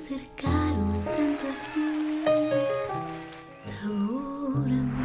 acercaron tanto así, sabor a mí.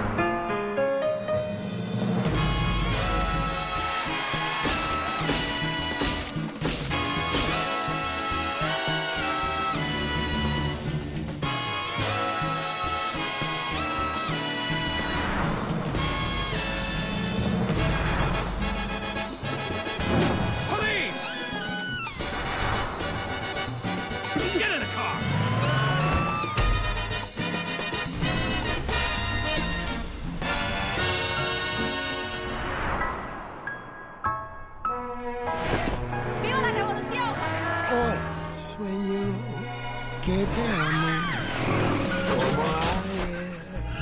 Que te amo como ayer,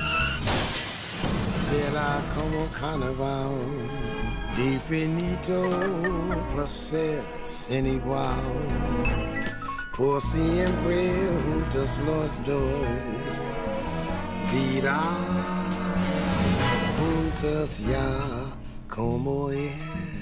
será como carnaval, infinito placer sin igual, por siempre juntos los dos, vida juntos ya como es.